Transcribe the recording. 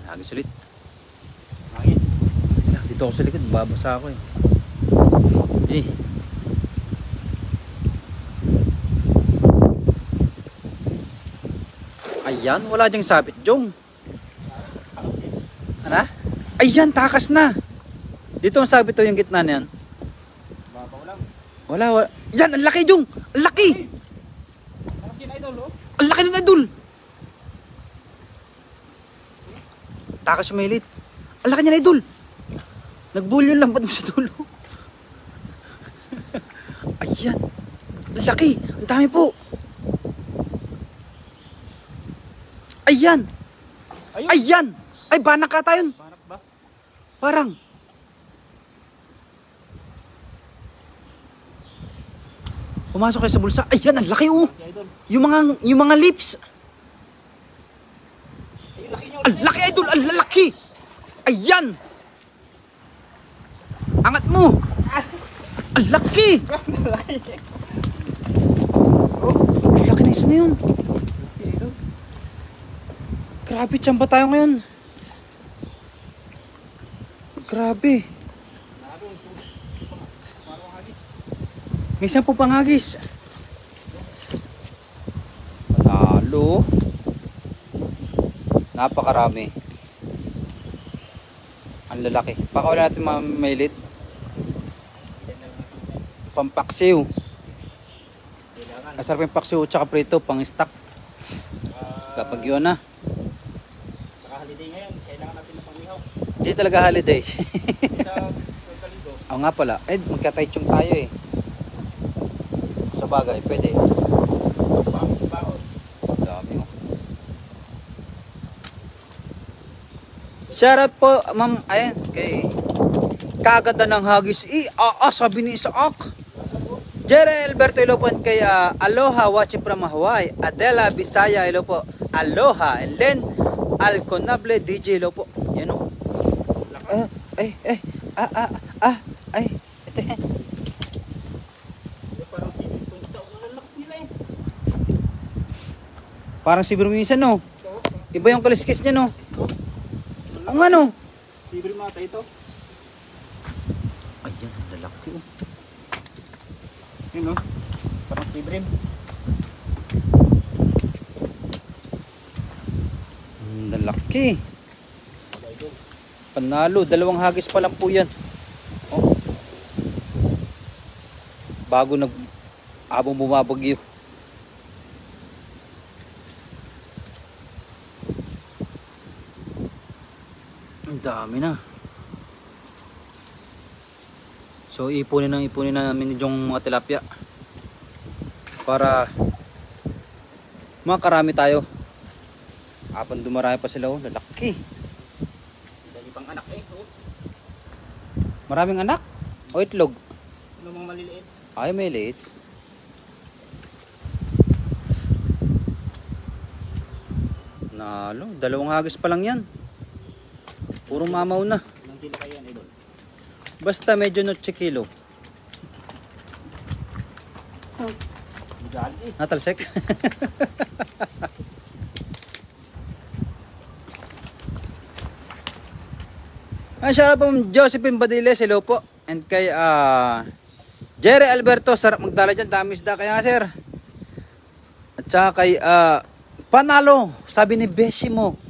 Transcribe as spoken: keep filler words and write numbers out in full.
Hagis ulit. Hangin. Dito ako sa likod, babasa ako eh. Eh. Ayan, wala diyang sabit, Jong. Ano? Ayan, takas na. Dito ang sabit to yung gitna niyan. Babaw lang. Wala, wala. Yan, ang laki, Jong. Ang laki. Malaki na idol, oh. Ang laki ng idol. Takas yung mahilit. Ang laki niya na idol. Nagbulyo lang ba't mo sa dulo? Ayan. Ang laki. Ang dami po. Ayan. Ayun. Ayan. Ay, banak ka tayo. Banak ba? Parang. Pumasok kayo sa bulsa. Ayan, ang laki oh. Laki idol. Yung mga, yung mga lips. Ay, laki nyo. Ang laki idol, ang lalaki. Ayan. Angat mo. Ang laki. Laki. Ang laki na isa na yun. Laki idol. Grabe, tsamba tayo ngayon. Grabe. Narong so. Parang hagis. May sampu pang hagis. Panalo. Napakarami. Ang lalaki. Pakawala natin mga mailit. Pampaksiw. Kailangan. Masarap yung paksiw tsaka prito pang stock. Kapag yun na. Saka holiday ngayon. Kailangan natin na pangmihaw. Hindi talaga holiday. Sa pagkaligo. Oo nga pala. Eh, magka-taichung tayo eh. Sa bagay, pwede. Baon. Baon. Dami oh. Shoutout po, ma'am. Ayan, kay kaganda ng hagis. Eh, ah, ah, sabi ni Isaak. Jere Alberto, hello po. And kay uh, Aloha, watching from Hawaii. Adela Bisaya, hello po. Aloha. And Len Alconable, D J, hello po. Yan o. Ah, ay, ay, ah, ah, ah, ay. Ito yan. Parang sibig ko sa unang lakas nila eh. Parang si Bruminsan, no? Iba yung kaliskis niya, no? Ang ano? Libre mata ito. Ayan, ang lalaki, oh. Yun no? Parang sibrim. Ang lalaki. Panalo, dalawang hagis pa lang po yan. Oh. Bago nag abong bumabagyo. Ang dami na. So ipunin ng ipunin namin yung mga tilapia para makarami tayo. Apan dumarami pa sila, oh, lalaki. Dali pang anak eh. Oh. Maraming anak o itlog? Ano mga maliliit? Ay, may liit. Nalo, dalawang hagis pa lang yan. Puro mamaw na. Ilang kilo kayo yan idol? Basta medyo notse kilo. Bigali eh. Natalsek. Ay, shout out po Josephine Badiles, hello po. And kay uh, Jerry Alberto, sarap magdala dyan, dami isda kaya sir. At saka kay uh, Panalo, sabi ni Beshi mo,